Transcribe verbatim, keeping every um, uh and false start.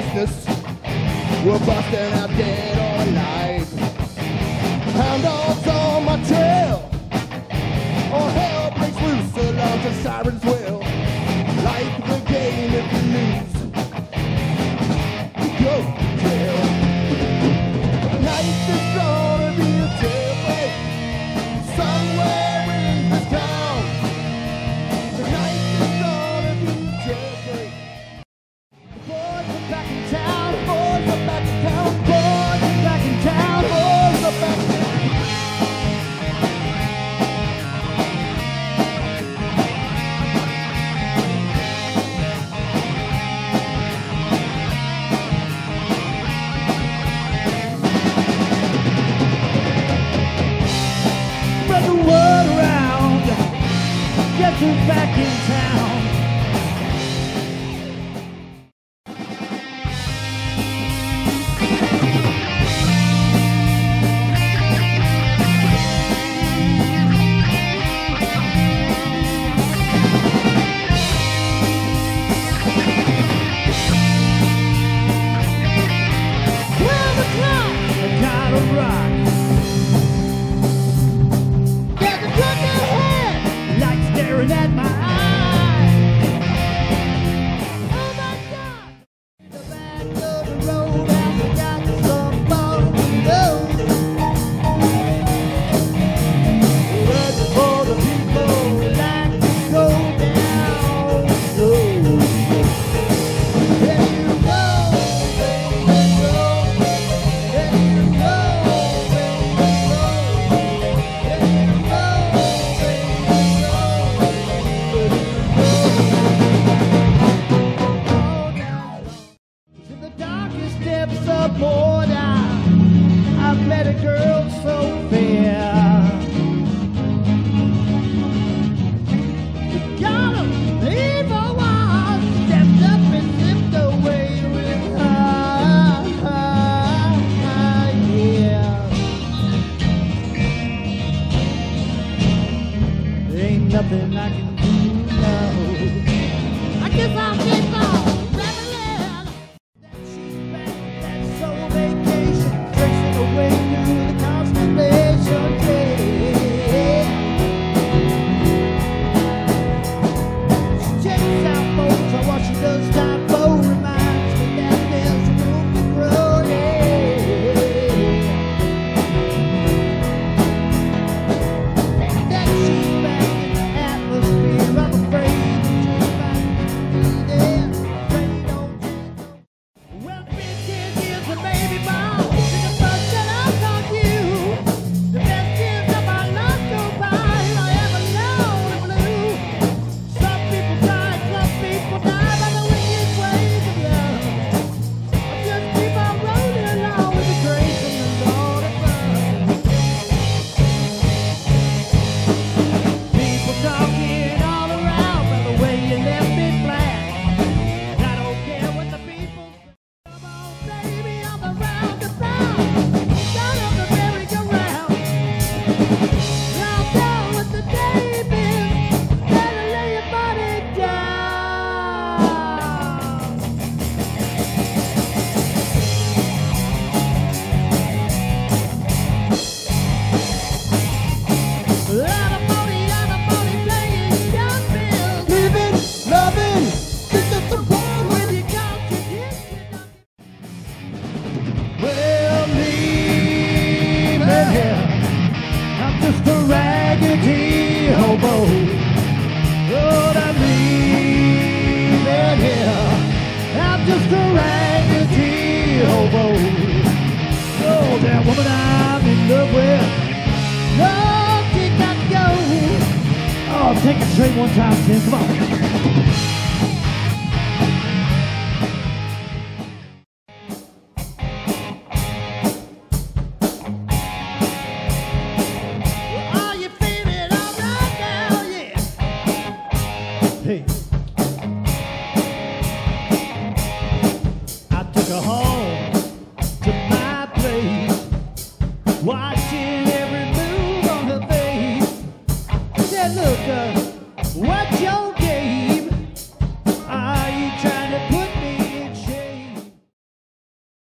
sickness. We're busting out dead or alive. Hound dogs on my trail. Or hell breaks loose along the siren's will. Like the game if you lose, you go to jail. Tonight is gonna be a jailbreak somewhere in this town. Tonight is gonna be a jailbreak. The boys are back in town, the boys are back in town, the boys are back in town, the boys are back in town. Spread the word around, get you back in town. twelve o'clock, I gotta rock. There's a drunk ahead, light staring at my eye. Oh my God! The back of the road and we got some far to go. Ready for the people who like to go down slow. There you go, baby, go. There you go, baby, go. There you go, baby, go. In the darkest depths of border, I met a girl so fair. Got a evil one, stepped up and slipped away with her. Yeah. There ain't nothing I can do now. I guess I'll keep on rebelling. That she's back, that soul vacation, tracing away through the constellation. Yeah. She checks out folks on what she does time for, reminds me that there's room to grow. Yeah. That she's back in the atmosphere. I'm afraid that you might be there. Afraid don't you know? Well, it's been ten years and maybe more since the first that I saw you. The best years of my life go by, and I ever known the blue. Some people die, some people die by the wicked ways of love. I just keep on rolling along with the grace of the Lord above. People talking all around by the way you left me flat. And I don't care what the people say. Come on, baby, I'm around the bound. Start up the merry-go-round. Now down with the day been. Better lay your body down. Lot of money, lot of money playing young bills. Living, loving, think that's the wrong when you contradict. Well, leaving here, I'm just a raggedy hobo. Lord, I'm leaving here, I'm just a raggedy hobo. Oh, that woman I'm in love with, no, she got to go. Oh, take it straight one time, Tim, come on. Are you feeling all right now? Yeah. Hey. I took a hard